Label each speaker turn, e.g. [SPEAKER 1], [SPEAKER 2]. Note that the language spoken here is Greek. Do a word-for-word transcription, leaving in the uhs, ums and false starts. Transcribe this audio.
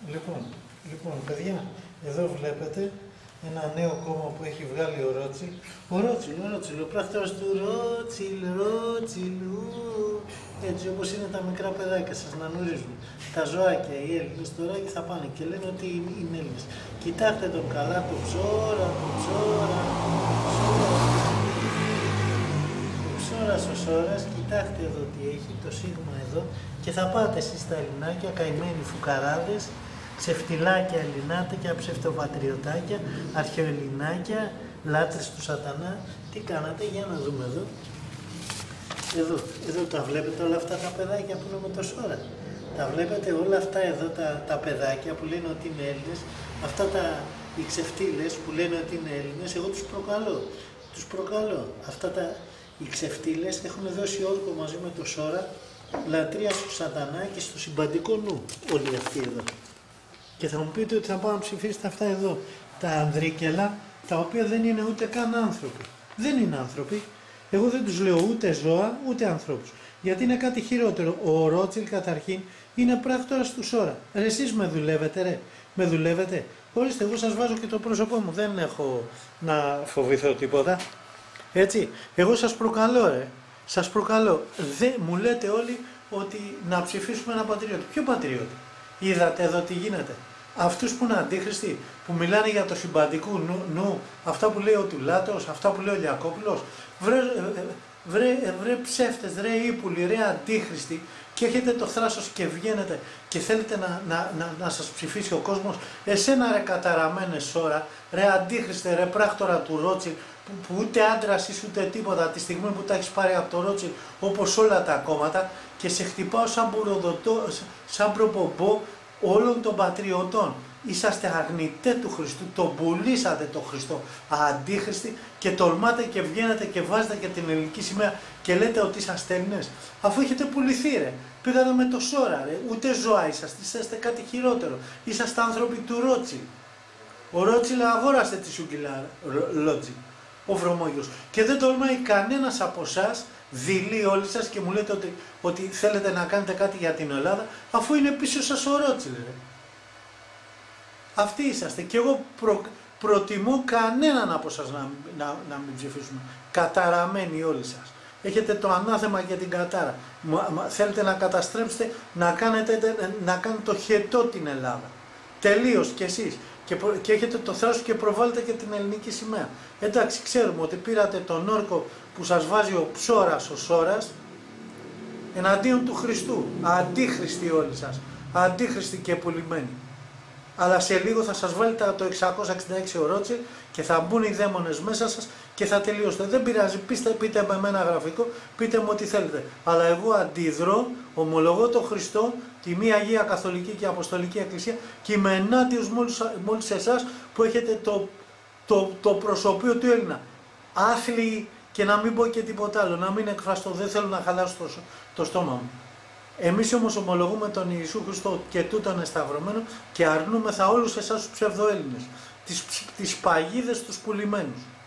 [SPEAKER 1] Λοιπόν, λοιπόν, παιδιά, εδώ βλέπετε ένα νέο κόμμα που έχει βγάλει ο Ρότσιλ. Ο Ρότσιλ, ο Ρότσιλ, ο πράκτορας του Ρότσιλ, Ρότσιλου. Έτσι όπως είναι τα μικρά παιδάκια σας να γνωρίζουν. Τα ζωάκια, οι Έλληνες τώρα και θα πάνε και λένε ότι είναι Έλληνες. Κοιτάξτε τον καλά, το ψώρα, το ψώρα, το ψώρας ο Σώρας, κοιτάξτε εδώ τι έχει, το σίγμα εδώ. Και θα πάτε εσείς στα Ελληνάκια, καημένοι φουκαράδες, ξεφτιλάκια Ελληνάτια, ψευτοπατριωτάκια, αρχαιοελληνάκια, λάτρες του σατανά. Τι κάνατε, για να δούμε εδώ. Εδώ, εδώ τα βλέπετε όλα αυτά τα παιδάκια που είναι με το Σόρα. Τα βλέπετε όλα αυτά εδώ τα, τα παιδάκια που λένε ότι είναι Έλληνες, αυτά τα, οι ξεφτύλες που λένε ότι είναι Έλληνες, εγώ τους προκαλώ. Τους προκαλώ. Αυτά τα, οι ξεφτύλες έχουν δώσει όρκο μαζί με το Σόρα, λατρεία στο σατανά και στο συμπαντικό νου, όλοι αυτοί εδώ. Και θα μου πείτε ότι θα πάω να ψηφίσετε αυτά εδώ, τα ανδρίκελα, τα οποία δεν είναι ούτε καν άνθρωποι. Δεν είναι άνθρωποι. Εγώ δεν τους λέω ούτε ζώα, ούτε ανθρώπους. Γιατί είναι κάτι χειρότερο. Ο Ρότσιλ καταρχήν είναι πράκτορας του Σόρα. Ρε εσείς με δουλεύετε ρε, με δουλεύετε. Ορίστε, εγώ σας βάζω και το πρόσωπό μου, δεν έχω να φοβηθώ τίποτα. Έτσι, εγώ σας προκαλώ ρε, σας προκαλώ. Δεν, μου λέτε όλοι ότι να ψηφίσουμε ένα πατριώτη. Ποιο πατριώτη? Είδατε εδώ τι γίνεται. Αυτούς που είναι αντίχριστοι, που μιλάνε για το συμπαντικό νου, νου, αυτά που λέει ο Τουλάτος, αυτά που λέει ο Λιακόπουλος, βρε, βρε, βρε ψεύτες, ρε ύπουλοι, ρε αντίχριστοι, και έχετε το θράσος και βγαίνετε και θέλετε να, να, να, να σας ψηφίσει ο κόσμος. Εσένα ρε καταραμένε Σόρα, ρε αντίχριστε, ρε πράκτορα του Ρότσιλ, που, που ούτε άντρας είσαι ούτε τίποτα, τη στιγμή που τα έχεις πάρει από το Ρότσιλ, όπως όλα τα κόμματα, και σε χτυπάω σαν μπουροδοτό, σαν προπομπό όλων των πατριωτών. Είσαστε αρνητέ του Χριστού, τον πουλήσατε τον Χριστό, αντίχριστοι, και τολμάτε και βγαίνετε και βάζετε και την ελληνική σημαία και λέτε ότι είσαστε Έλληνες, αφού έχετε πουληθεί ρε. Πήγατε με το Σόρα ρε, ούτε ζώα είσαστε, είσαστε κάτι χειρότερο, είσαστε άνθρωποι του Ρότσιλ. Ο Ρότσιλ αγόρασε τη Σούγκυλα Λότζι, ο βρωμόγιος, και δεν τολμάει κανένας από εσάς, δειλοί όλοι σας, και μου λέτε ότι, ότι θέλετε να κάνετε κάτι για την Ελλάδα, αφού είναι πίσω σας ο Ρότσιλ ρε. Αυτοί είσαστε, και εγώ προ, προτιμώ κανέναν από σας να, να, να μην ψηφίσουμε. Καταραμένοι όλοι σας. Έχετε το ανάθεμα για την κατάρα. Μα, μα, θέλετε να καταστρέψετε, να κάνετε, να κάνετε το χετό την Ελλάδα. Τελείως κι εσείς. Και, και έχετε το θράσος και προβάλλετε και την ελληνική σημαία. Εντάξει, ξέρουμε ότι πήρατε τον όρκο που σας βάζει ο ψώρας ο Σόρας εναντίον του Χριστού. Αντίχριστοι όλοι σας. Αντίχριστοι και πουλημένοι. Αλλά σε λίγο θα σας βάλει το εξακόσια εξήντα έξι ο Ρότσιλ και θα μπουν οι δαίμονες μέσα σας και θα τελειώσετε. Δεν πειράζει, πείστε, πείτε με ένα γραφικό, πείτε μου ό,τι θέλετε. Αλλά εγώ αντιδρώ, ομολογώ τον Χριστό, τη μία Αγία Καθολική και Αποστολική Εκκλησία, και είμαι ενάντιος μόλις εσάς που έχετε το, το, το προσωπείο του Έλληνα. Άθλιοι, και να μην πω και τίποτα άλλο, να μην εκφραστώ, δεν θέλω να χαλάσω το, το στόμα μου. Εμείς όμως ομολογούμε τον Ιησού Χριστό και τούτον εσταυρωμένο και αρνούμεθα όλους εσάς τους ψευδοέλληνες, τις, τις παγίδες τους πουλημένους.